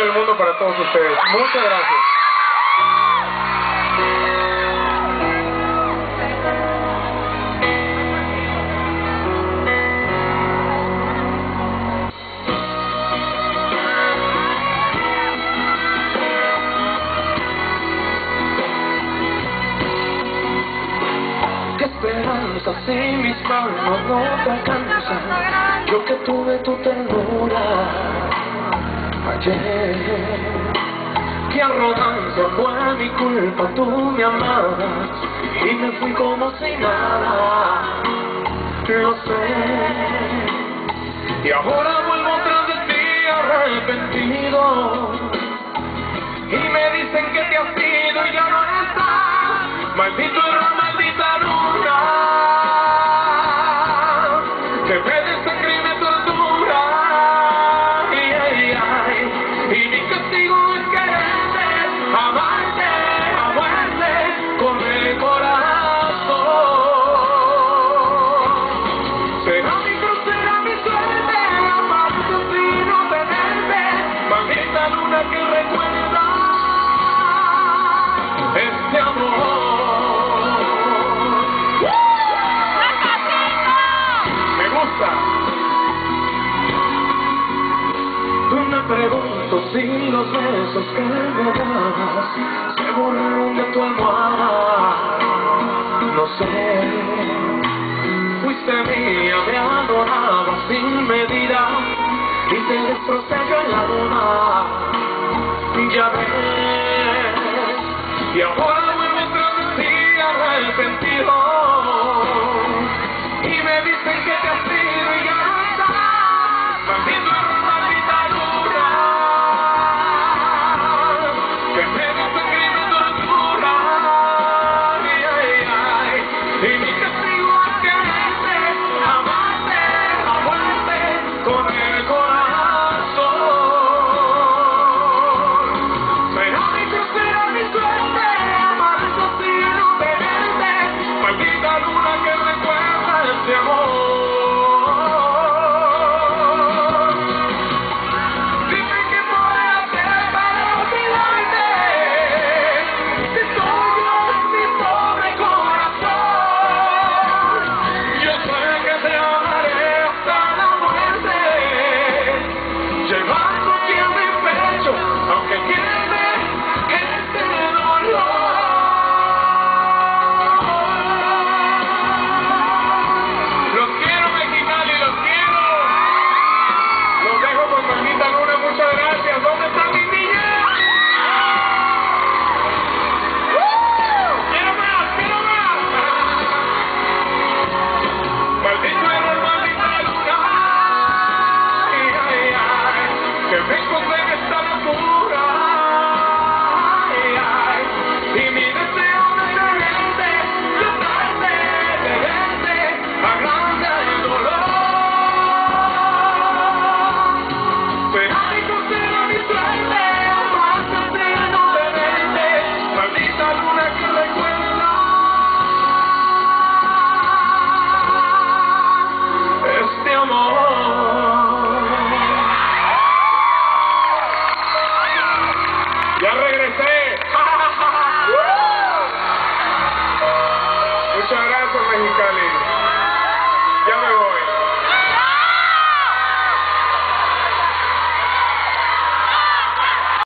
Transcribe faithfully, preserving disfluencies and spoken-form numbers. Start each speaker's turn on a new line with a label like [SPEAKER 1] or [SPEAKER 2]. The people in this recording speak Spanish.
[SPEAKER 1] del mundo para todos ustedes. Muchas gracias.
[SPEAKER 2] ¿Qué esperanza si mis manos no te alcanzan? Yo que tuve tu ternura ayer. Qué arrogancia, fue mi culpa, tú me amabas y me fui como si nada, lo sé. Y ahora vuelvo tras de ti arrepentido y me dicen que te has ido y ya no estás. Maldito error, maldita luna, que me desangrime tortura. Ay, ay, ay. Y mi castigo es quererte, amarte a muerte con el corazón. Será mi cruz, será mi suerte, amarte sin no tenerte. Maldita luna que recuerda este amor. Tú me pregunto si los besos que me dabas se borraron de tu almohada. No sé, fuiste mía, me adorabas sin medida y te destrocé yo en la luna. Ya ves, y ahora vuelvo tras de ti arrepentido y me dicen que te has ido y ya no estás. Maldito error, maldita luna, que me desangrime tortura. Ay, ay, ay. Y mi castigo es quererte, amarte a muerte con el corazón. Será mi cruz, será mi suerte, amarte sin no tenerte. Maldita luna que recuerda este amor. Dime qué puedo hacer para olvidarte. Si soy yo mi pobre corazón, yo sé que te amaré hasta la muerte, llevando aquí en mi pecho, aunque quede este dolor. Los quiero, Mexicali, los quiero. Los dejo con maldita luna, muchas gracias. ¿Dónde están mis niñas? ¡Quiero más, quiero más! Maldito error, maldita luna. Ay, ay, ay. Que me encontré en esta locura.